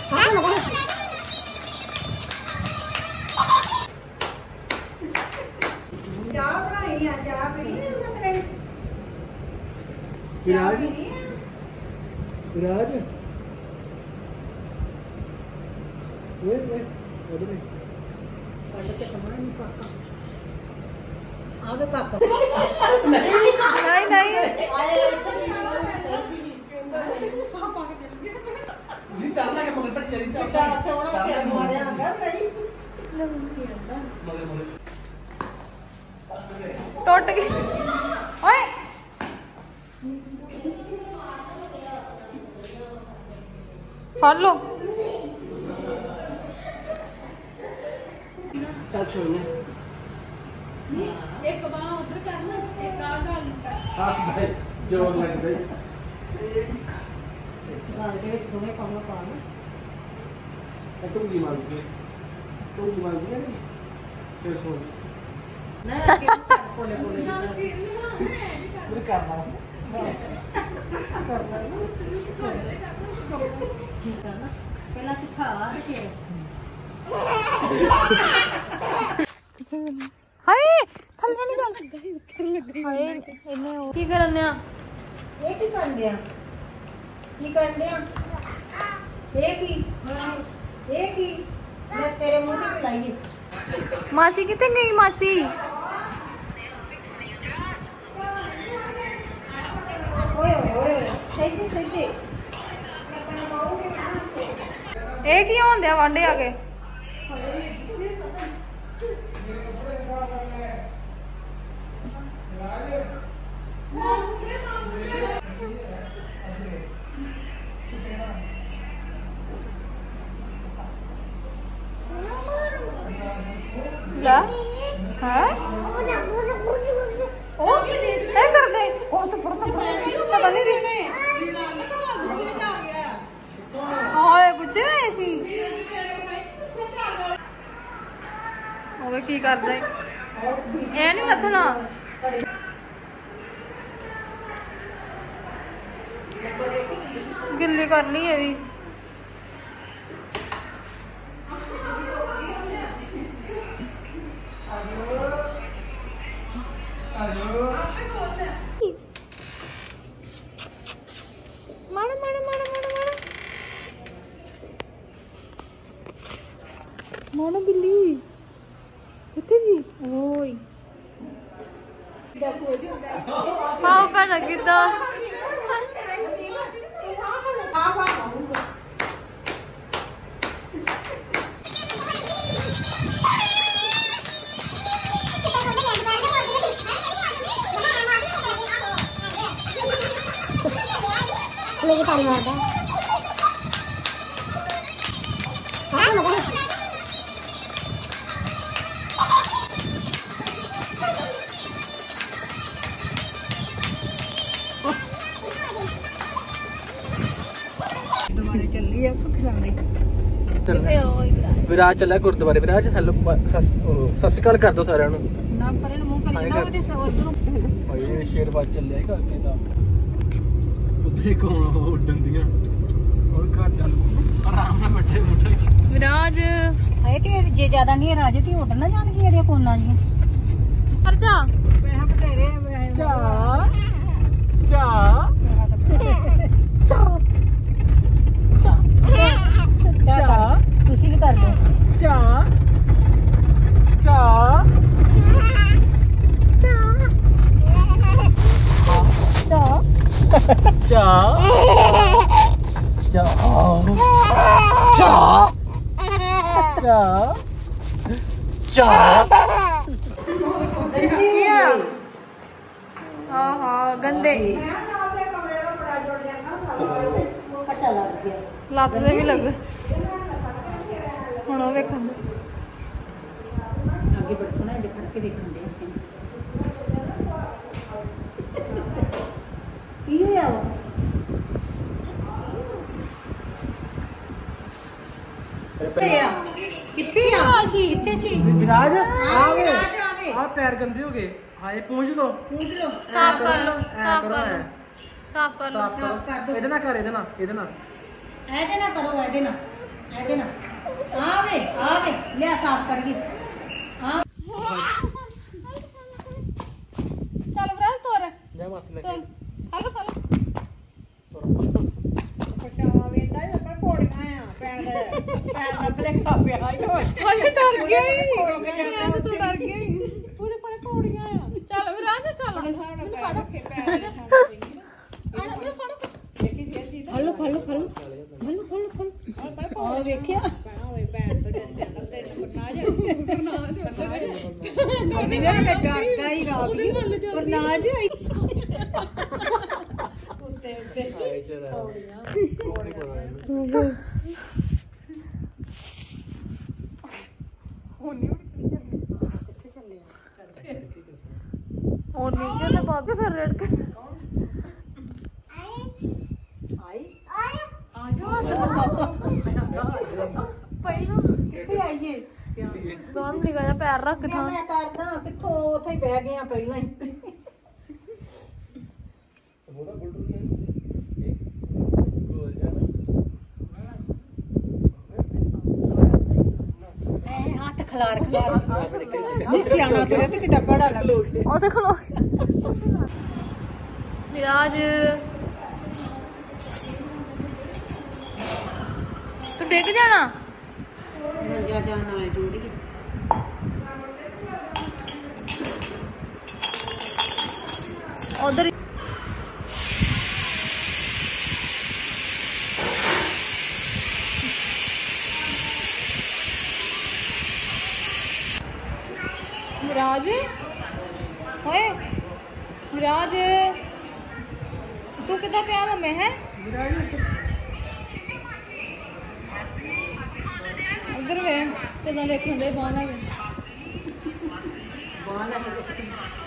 विराज विराज टूट गई ओए फड़ लो एक बांह उधर करना एक आ हस भाई जोर लग गई गाल के विच दोवें पावा पा लो टूंगी मार के फिर सुन ना के बोले बोले मेरे करना की करना पहला सिखा के हाय थल्ले नहीं गल हाय इन्ने की करने आ ये की कर दिया की कर दिया ये की मैं तेरे मुंह पे लाइए मासी कितने गई मासी ओए सही एक ही होंदे वांडे आगे ला हैं ओ क्या कर दे ओ तो पता नहीं दी हाय कुछ ऐसी ओए की करदा ए नहीं लथना गिल्ली करनी है भी मानो बिल्ली कितने जी ओए पाओ भैन किदा मेरी पानी मारता विराज चला गुरुद्वारे विराज हेलो सत श्री अकाल कर दो सारे ना परे मुंह करी ना ओते उधरों भाई शेर बाज चलिया करके दा उधर कौन उड़न दियां और घर चल आराम ਨਾਲ बैठे उठे विराज है ते जे ज्यादा नहीं राज ती उड़ ना जान की एरिया कोना जी कर जा पैसा बतेरे जा जा जा ਤੁਸੀਂ ਵੀ ਕਰ ਦਿਓ जा जा जा जा जा जा जा किया हाँ हाँ गंदे ਫਟਾ ਲੱਗ ਗਿਆ ਲੱਤ ਦੇ ਵੀ ਲੱਗ ਹੁਣ ਉਹ ਵੇਖਣ ਅੱਗੇ ਬੜ ਸੋਹਣਾ ਜੇ ਖੜ ਕੇ ਦੇਖਣ ਦੇ ਕੀ ਹੋਇਆ ਵਾ ਕਿੱਥੇ ਆ ਸੀ ਕਿੱਥੇ ਸੀ विराज ਆਵੇ आ पैर गंदे हो गए हाय पूछ लो ਪੂछ ਲੋ ਸਾਫ਼ ਕਰ ਲੋ ਸਾਫ਼ ਕਰ ਲੋ ਸਾਫ਼ ਕਰ ਲੋ साफ करो कर दो। ਇਹਦੇ ਨਾਲ ਕਰ ਇਹਦੇ ਨਾਲ ਇਹਦੇ ਨਾਲ ਕਰੋ ਇਹਦੇ ਨਾਲ ਇਹਦੇ ਨਾਲ ਆਵੇ ਲਿਆ ਸਾਫ ਕਰ ਗਈ ਚੱਲ ਵੀਰੇ ਤੋਰ ਜਾ ਮਾਸੀ ਲੈ ਚੱਲ ਹਲੋ ਹਲੋ ਪਛਾਵਾ ਵੇਂਦਾ ਇਹ ਤਾਂ ਕੋੜੀਆਂ ਆ ਪੈਰ ਦਾ ਭਲੇਖਾ ਪਿਆ ਹੀ ਹੋਏ ਹਾਏ ਡਰ ਗਿਆ ਹੀ ਕੋੜ ਗਿਆ ਮੈਂ ਤਾਂ ਤੂੰ ਡਰ ਗਿਆ ਹੀ ਪੂਰੇ ਪੂਰੇ ਕੋੜੀਆਂ ਆ ਚੱਲ ਵੀਰੇ ਆ ਚੱਲ ਆਪਣੇ ਸਾਹਮਣੇ ਪੈਰ ਰੱਖੇ ਪੈਰ ਦੇ ਸਾਹਮਣੇ ਆ ਲੈ ਵੀਰੇ ਫੜ ਦੇਖੀ ਫੇਰ ਜੀ ਹਲੋ ਹਲੋ ਹਲੋ ਆ ਵੇਖਿਆ ਓਏ ਭੈਣ ਤੋਂ ਜਾਂਦਾ ਤੇਰੇ ਕੋਲ ਨਾ ਜਾ ਉਹਨੇ ਮੈਂ ਡਰਦਾ ਹੀ ਰਾਤ ਪਰ ਨਾ ਜਾਈ ਉੱਤੇ ਆਏ ਚਲਾ और नीचे से भाग फिर रेड के ਆਈ ਪਹਿਲਾਂ ਕਿੱਥੇ ਆਈਏ ਦੋਨ ਨਹੀਂ ਗਿਆ ਪੈਰ ਰੱਖ ਮੈਂ ਕਰਦਾ ਕਿੱਥੋਂ ਉੱਥੇ ਹੀ ਬਹਿ ਗਏ ਆ ਪਹਿਲਾਂ ਹੀ ਥੋੜਾ ਬੁਲਟੂ ਨਹੀਂ ਗੋਲ ਜਾਣਾ ਹੱਥ ਖਲਾਰ ਨਹੀਂ ਸਿਆਣਾ ਕਰੇ ਤੇ ਕਿੱਡਾ ਬੜਾ ਲੱਗ ਉਹ ਤੇ ਖਲੋ ਵਿਰਾਜ ਤੂੰ ਡਿੱਗ ਜਾਣਾ ਜਾ ਜਾਣਾ ਹੈ ਜੋੜੀ ਉਧਰ विराज होए विराज तू कितना प्यार लम्बे है उधर वे कितना देखने दे बाहर